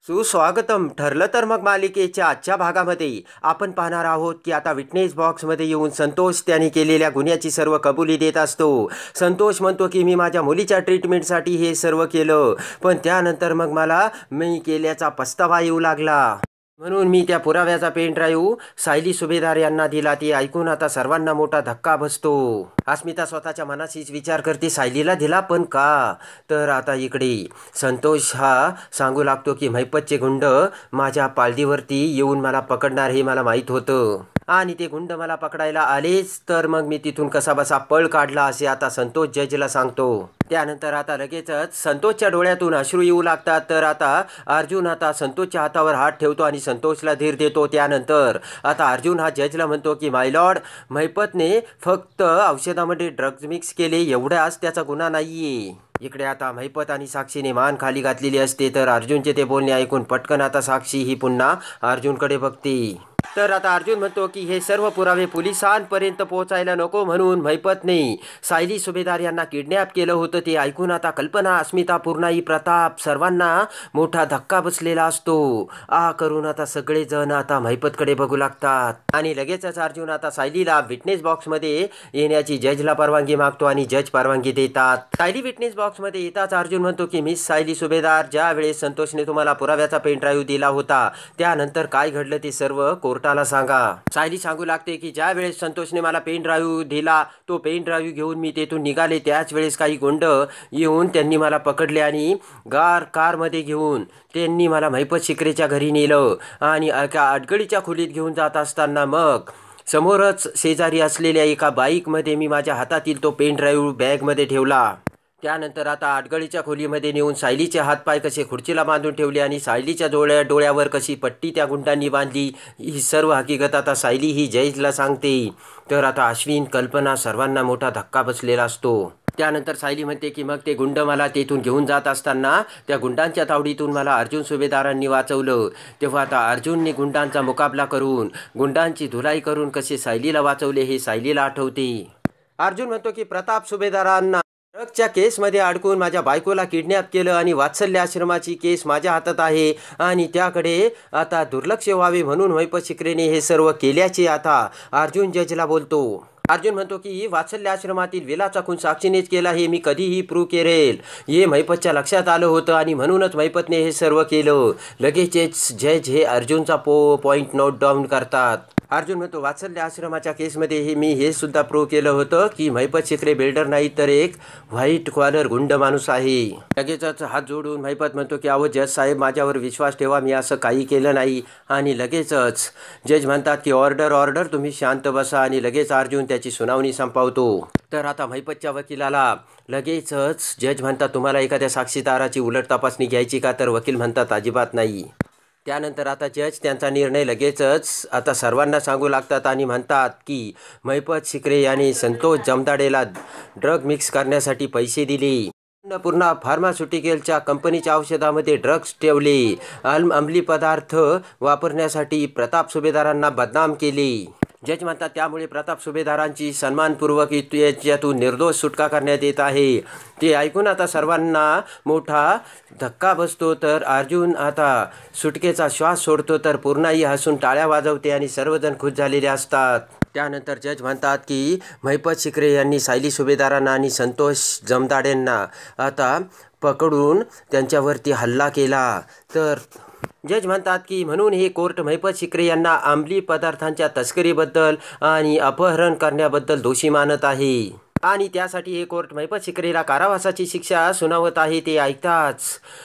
सुस्वागतम. ठरलं तर मग मालिकेच्या आजच्या भागामध्ये आपण पाहणार आहोत की आता विटनेस बॉक्समध्ये येऊन संतोष त्याने केलेल्या गुन्ह्याची सर्व कबुली देत असतो. संतोष म्हणतो की मी माझ्या मुलीच्या ट्रीटमेंटसाठी हे सर्व केलं, पण त्यानंतर मग मला मी केल्याचा पस्तावा येऊ लागला. म्हणून मी त्या पुराव्याचा पेन ड्राईव्ह सायली सुभेदार यांना दिला. ते ऐकून आता सर्वांना मोठा धक्का बसतो. अस्मिता स्वतःच्या मनाशीच विचार करते, सायलीला दिला पण का? तर आता इकडे संतोष हा सांगू लागतो की महिपतचे गुंड माझ्या पालदीवरती येऊन मला पकडणार हे मला माहीत होतं, आणि ते गुंड मला पकडायला आलेच तर मग मी तिथून कसाबसा पळ काढला, असे आता संतोष जजला सांगतो. त्यानंतर आता लगेचच संतोषच्या डोळ्यातून अश्रू येऊ लागतात. तर आता अर्जुन आता संतोषच्या हातावर हात ठेवतो आणि संतोषला धीर देतो. त्यानंतर आता अर्जुन हा जजला म्हणतो की माय लॉर्ड, महिपतने फक्त औषधामध्ये ड्रग्ज मिक्स केले एवढाच त्याचा गुन्हा नाहीये. इकडे आता महिपत आणि साक्षीने मान खाली घातलेली असते. तर अर्जुनचे ते बोलणे ऐकून पटकन आता साक्षी ही पुन्हा अर्जुनकडे बघते. तर आता अर्जुन म्हणतो की हे सर्व पुरावे पोलिसांपर्यंत पोहोचायला नको म्हणून महिपतने सायली सुभेदार यांना किडनॅप केलं होतं. ते ऐकून आता कल्पना, अस्मिता, पूर्णाई, प्रताप सर्वांना मोठा धक्का बसलेला असतो. करून आता सगळेजण आता महिपतकडे बघू लागतात आणि लगेचच अर्जुन आता सायलीला विटनेस बॉक्समध्ये येण्याची जजला परवानगी मागतो आणि जज परवानगी देतात. सायली विटनेस बॉक्समध्ये येताच अर्जुन म्हणतो की मिस सायली सुभेदार, ज्या वेळेस संतोषने तुम्हाला पुराव्याचा पेन ड्राईव्ह दिला होता त्यानंतर काय घडलं ते सर्व कोर्टाला सांगा. सायली सांगू लागते की ज्या वेळेस संतोषने मला पेन ड्राईव्ह दिला, तो पेन ड्राईव्ह घेऊन मी तेथून निघाले, त्याच वेळेस काही गुंड येऊन त्यांनी मला पकडले आणि कारमध्ये घेऊन त्यांनी मला महिपत शिकरेच्या घरी नेलं आणि एका अडगळीच्या खोलीत घेऊन जात असताना मग समोरच शेजारी असलेल्या एका बाईकमध्ये मी माझ्या हातातील तो पेन ड्राईव्ह बॅगमध्ये ठेवला. त्यानंतर आता अडगळीच्या खोलीमध्ये नेऊन सायलीचे हातपाय कसे खुर्चीला बांधून ठेवले आणि सायलीच्या डोळ्यावर कशी पट्टी त्या गुंडांनी बांधली, ही सर्व हकीकत आता सायली ही जजला सांगते. तर आता अश्विन, कल्पना सर्वांना मोठा धक्का बसलेला असतो. त्यानंतर सायली म्हणते की मग ते गुंड मला तेथून घेऊन जात असताना त्या गुंडांच्या तावडीतून मला अर्जुन सुभेदारांनी वाचवलं. तेव्हा आता अर्जुनने गुंडांचा मुकाबला करून गुंडांची धुलाई करून कसे सायलीला वाचवले हे सायलीला आठवते. अर्जुन म्हणतो की प्रताप सुभेदारांना ड्रग्जच्या केसमध्ये अडकून माझ्या बायकोला किडनॅप केलं आणि वात्सल्य आश्रमाची केस माझ्या हातात आहे आणि त्याकडे आता दुर्लक्ष व्हावे म्हणून महिपत शिकरेने हे सर्व केल्याचे आता अर्जुन जजला बोलतो. अर्जुन म्हणतो की वात्सल्य आश्रमातील विलाचा खून साक्षीनेच केला हे मी कधीही प्रूव्ह करेल, हे महिपतच्या लक्षात आलं होतं आणि म्हणूनच महिपतने हे सर्व केलं. लगेचच जज हे अर्जुनचा पॉईंट नोट डाऊन करतात. अर्जुन म्हणतो वात्सल्य आश्रमाच्या केसमध्ये मी हे सुद्धा प्रूव्ह केलं होतं की महिपत शिकरे बिल्डर नाही तर एक व्हाईट कॉलर गुंड माणूस आहे. लगेचच हात जोडून महिपत म्हणतो की अहो जज साहेब, माझ्यावर विश्वास ठेवा, मी असं काही केलं नाही. आणि लगेचच जज म्हणतात की ऑर्डर, तुम्ही शांत बसा. आणि लगेच अर्जुन त्याची सुनावणी संपवतो. तर आता महिपतच्या वकिलाला लगेचच जज म्हणतात तुम्हाला एखाद्या साक्षीदाराची उलट तपासणी घ्यायची का? तर वकील म्हणतात अजिबात नाही. त्यानंतर आता जज त्यांचा निर्णय लगेचच आता सर्वांना सांगू लागतात आणि म्हणतात की महिपत शिकरे यांनी संतोष जमदाडेला ड्रग मिक्स करण्यासाठी पैसे दिले, अन्नपूर्णा फार्मास्युटिकलच्या कंपनीच्या औषधामध्ये ड्रग्ज ठेवले, अंमली पदार्थ वापरण्यासाठी प्रताप सुभेदारांना बदनाम केले. जज म्हणतात त्यामुळे प्रताप सुभेदारांची सन्मानपूर्वक याच्यातून निर्दोष सुटका करण्यात येत आहे. ते ऐकून आता सर्वांना मोठा धक्का बसतो. तर अर्जुन आता सुटकेचा श्वास सोडतो. तर पूर्णाई हसून टाळ्या वाजवते आणि सर्वजण खुश झालेले असतात. त्यानंतर जज म्हणतात की महिपत शिकरे यांनी सायली सुभेदारांना आणि संतोष जमदाडेंना आता पकडून त्यांच्यावरती हल्ला केला. तर जज म्हणतात की म्हणून हे कोर्ट महिपत शिकरे यांना अंमली पदार्थांच्या तस्करीबद्दल आणि अपहरण करण्याबद्दल दोषी मानत आहे आणि त्यासाठी हे कोर्ट महिपत शिकरेला कारावासाची शिक्षा सुनावत आहे. ते ऐकताच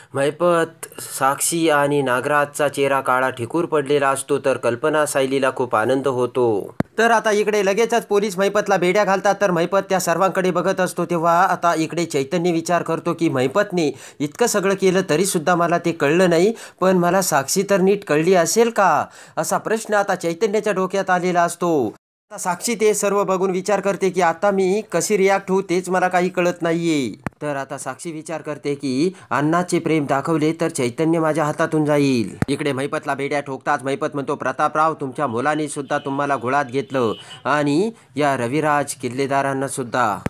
महिपत, साक्षी आणि नागराजचा चेहरा काळा ठिसूळ पडलेला असतो. तर कल्पना, सायलीला खूप आनंद होतो. तर आता इकडे लगेचच पोलीस महिपतला बेड्या घालतात. तर महिपत त्या सर्वांकडे बघत असतो. तेव्हा आता इकडे चैतन्य विचार करतो की महिपतने इतकं सगळं केलं तरीसुद्धा मला ते कळलं नाही, पण मला साक्षी तर नीट कळली असेल का, असा प्रश्न आता चैतन्याच्या डोक्यात आलेला असतो. आता साक्षी ते सर्व बघून विचार करते की आता मी कशी रिॲक्ट होऊ तेच मला काही कळत नाहीये. तर आता साक्षी विचार करते की अण्णाचे प्रेम दाखवले तर चैतन्य माझ्या हातातून जाईल. इकडे महिपतला बेड्या ठोकताच महिपत म्हणतो प्रतापराव, तुमच्या मुलाने सुद्धा तुम्हाला घोळात घेतलं आणि या रविराज किल्लेदारांना सुद्धा.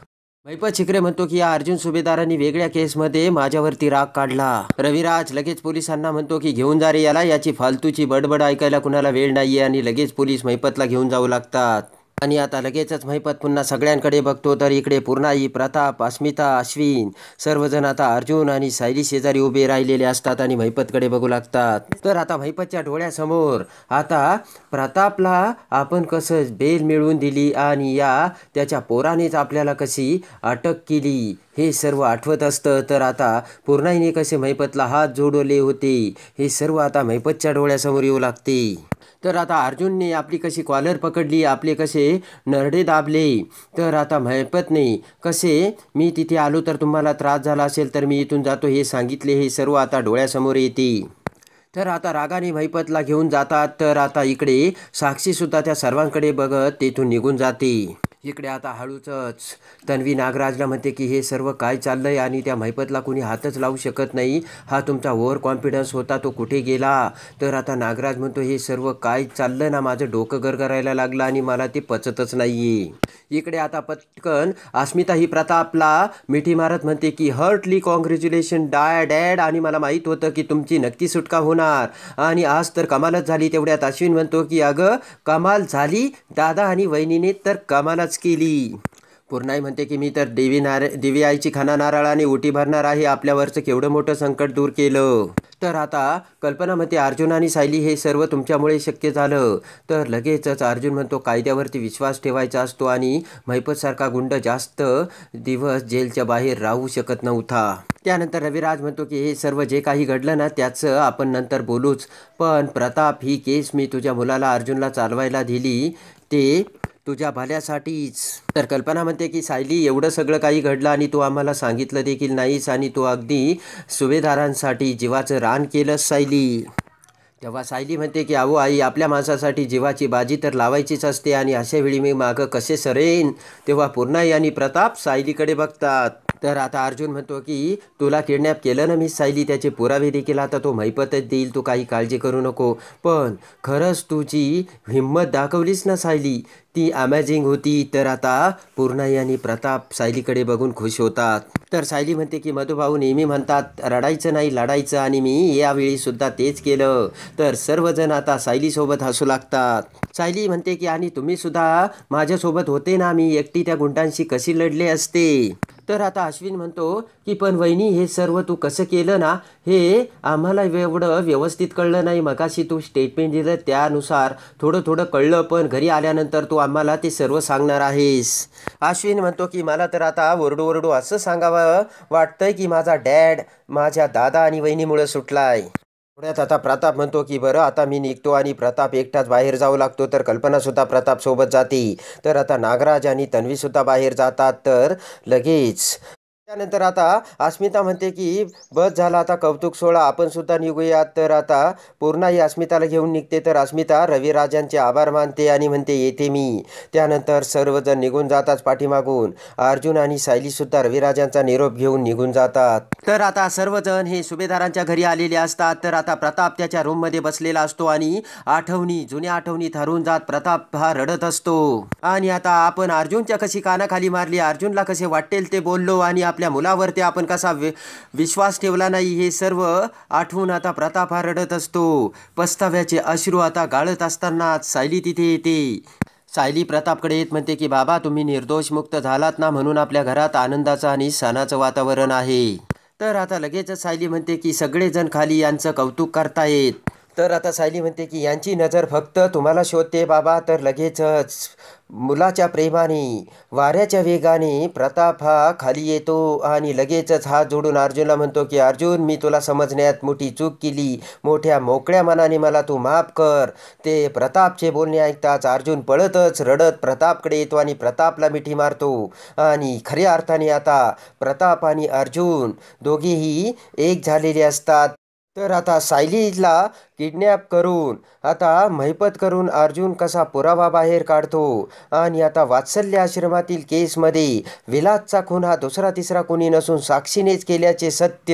महिपत शिकरे म्हणतो की या अर्जुन सुभेदारांनी वेगळ्या केसमध्ये माझ्यावरती राग काढला. रविराज लगेच पोलिसांना म्हणतो की घेऊन जा रे याला, याची फालतूची बडबड ऐकायला कुणाला वेळ नाहीये. आणि लगेच पोलीस महिपतला घेऊन जाऊ लागतात. आणि आता लगेचच महिपत पुन्हा सगळ्यांकडे बघतो तर इकडे पूर्णाई, प्रताप, अस्मिता, अश्विन सर्वजण आता अर्जुन आणि सायली शेजारी उभे राहिलेले असतात आणि महिपतकडे बघू लागतात. तर आता महिपतच्या डोळ्यासमोर आता प्रतापला आपण कसं बेल मिळवून दिली आणि या त्याच्या पोरानेच आपल्याला कशी अटक केली हे सर्व आठवत असतं. तर आता पूर्णाईने कसे महिपतला हात जोडले होते हे सर्व आता महिपतच्या डोळ्यासमोर येऊ लागते. तर आता अर्जुनने आपली कशी कॉलर पकडली, आपले कसे नरडे दाबले. तर आता महिपतने कसे मी तिथे आलो तर तुम्हाला त्रास झाला असेल तर मी इथून जातो हे सांगितले हे सर्व आता डोळ्यासमोर येते. तर आता रागाने महिपतला घेऊन जातात. तर आता इकडे साक्षीसुद्धा त्या सर्वांकडे बघत तेथून निघून जाते. इकडे आता हळूच तन्वी नागराजला म्हणते की हे सर्व काय चाललंय आणि त्या महिपतला कुणी हातच लावू शकत नाही, हा तुमचा ओव्हर कॉन्फिडन्स होता तो कुठे गेला. तर आता नागराज म्हणतो हे सर्व काय चाललं ना, माझं डोकं गरगरायला लागलं आणि मला ते पचतच नाहीये. इकडे आता पटकन अस्मिता ही प्रतापला मिठी मारत म्हणते की हर्टली कॉंग्रॅच्युलेशन डॅड, आणि मला माहीत होतं की तुमची नक्की सुटका होणार आणि आज तर कमालच झाली. तेवढ्यात अश्विन म्हणतो की अगं कमाल झाली, दादा आणि वहिनीने तर कमालच केली. पूर्णाई म्हणते की मी तर देवी आईची खाना नारळाने ओटी भरणार आहे, आपल्यावरचं केवढं मोठं संकट दूर केलं. तर आता कल्पना म्हणते अर्जुन आणि सायली हे सर्व तुमच्यामुळे शक्य झालं. तर लगेचच अर्जुन म्हणतो कायद्यावरती विश्वास ठेवायचा असतो आणि महिपतसारखा गुंड जास्त दिवस जेलच्या बाहेर राहू शकत नव्हता. त्यानंतर रविराज म्हणतो की हे सर्व जे काही घडलं ना त्याचं आपण नंतर बोलूच, पण प्रताप ही केस मी तुझ्या मुलाला अर्जुनला चालवायला दिली ते तुझ्या भल्यासाठीच. तर कल्पना म्हणते की सायली एवढं सगळं काही घडलं आणि तू आम्हाला सांगितलं देखील नाहीस आणि तू अगदी सुभेदारांसाठी जीवाचं रान केलंस सायली. तेव्हा सायली म्हणते की अहो आई, आपल्या माणसासाठी जीवाची बाजी तर लावायचीच असते आणि अशावेळी मी मागं कसे सरेन. तेव्हा पूर्णाई आणि प्रताप सायलीकडे बघतात. तर आता अर्जुन म्हणतो की तुला किडनॅप केलं ना मी सायली, त्याचे पुरावे देखील आता तो महिपतच देईल, तू काही काळजी करू नको. पण खरंच तुझी हिंमत दाखवलीस ना सायली, ती अमेझिंग होती. तर आता पूर्णाई आणि प्रताप सायलीकडे बघून खुश होतात. तर सायली म्हणते की मधुभाऊ नेहमी म्हणतात रडायचं नाही लढायचं, आणि मी यावेळी सुद्धा तेच केलं. तर सर्वजण आता सायलीसोबत हसू लागतात. सायली म्हणते की आणि तुम्ही सुद्धा माझ्यासोबत होते ना, मी एकटी त्या गुंडांशी कशी लढले असते. तर आता अश्विन म्हणतो की पण वहिनी हे सर्व तू कसं केलं ना हे आम्हाला एवढं व्यवस्थित कळलं नाही. मगाशी तू स्टेटमेंट दिलं त्यानुसार थोडं थोडं कळलं, पण घरी आल्यानंतर तू आम्हाला ते सर्व सांगणार आहेस. अश्विन म्हणतो की मला तर आता ओरडू ओरडू असं सांगावं वाटतंय की माझा डॅड माझ्या दादा आणि वहिनीमुळे सुटलाय. पुण्यात आता प्रताप म्हणतो की बरं आता मी निघतो आणि प्रताप एकटाच बाहेर जाऊ लागतो. तर कल्पनासुद्धा प्रताप सोबत जाते. तर आता नागराज आणि तन्वीसुद्धा बाहेर जातात. तर लगेच त्यानंतर आता अस्मिता म्हणते की बस झाला आता कौतुक सोहळा, आपण सुद्धा निघूयात. तर आता पूर्णाई अस्मिताला घेऊन निघते. तर अस्मिता रविराजांचे आभार मानते आणि म्हणते येते मी. त्यानंतर सर्वजण निघून जातात पाठीमागून. अर्जुन आणि सायलीसुद्धा रविराजांचा निरोप घेऊन निघून जातात. तर आता सर्वजण हे सुभेदारांच्या घरी आलेले असतात. तर आता प्रताप त्याच्या रूममध्ये बसलेला असतो आणि जुन्या आठवणीत हरवून जात प्रताप हा रडत असतो. आणि आता आपण अर्जुनच्या कशी कानाखाली मारली, अर्जुनला कसे वाटेल ते बोललो आणि आपल्या मुलावरती आपण कसा विश्वास ठेवला नाही हे सर्व आठवून आता प्रताप हा रडत असतो. पस्ताव्याचे अश्रू आता गाळत असताना सायली तिथे येते. सायली प्रतापकडे येत म्हणते की बाबा तुम्ही निर्दोष मुक्त झालात ना, म्हणून आपल्या घरात आनंदाचं आणि सणाचं वातावरण आहे. तर आता लगेचच सायली म्हणते की सगळेजण खाली यांचं कौतुक करतायत. तर आता सायली म्हणते की यांची नजर फक्त तुम्हाला शोधते बाबा. तर लगेचच मुलाच्या प्रेमाने वाऱ्याच्या वेगाने प्रताप हा खाली येतो आणि लगेचच हात जोडून अर्जुनला म्हणतो की अर्जुन मी तुला समजण्यात मोठी चूक केली, मोठ्या मोकळ्या मनाने मला तू माफ कर. ते प्रतापचे बोलणे ऐकताच अर्जुन पळतच रडत प्रतापकडे येतो आणि प्रतापला मिठी मारतो. आणि खऱ्या अर्थाने आता प्रताप आणि अर्जुन दोघेही एक झालेले असतात. तर आता सायलीला किडनॅप करून आता महिपत करून अर्जुन कसा पुरावा बाहेर काढतो आणि आता वात्सल्य आश्रमातील केसमध्ये विलासचा खून हा दुसरा तिसरा कोणी नसून साक्षीनेच केल्याचे सत्य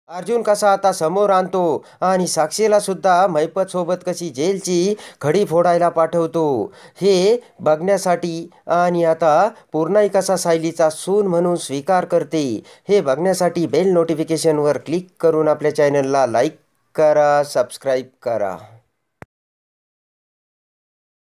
अर्जुन कसा आता समोर आणतो आणि साक्षीला सुद्धा महिपत सोबत कशी जेलची खडी फोडायला पाठवतो हे बघण्यासाठी आणि आता पूर्णाई कसा सायलीचा सून म्हणून स्वीकार करते हे बघण्यासाठी बेल नोटिफिकेशनवर क्लिक करून आपल्या चॅनलला लाईक करा, सबस्क्राईब करा.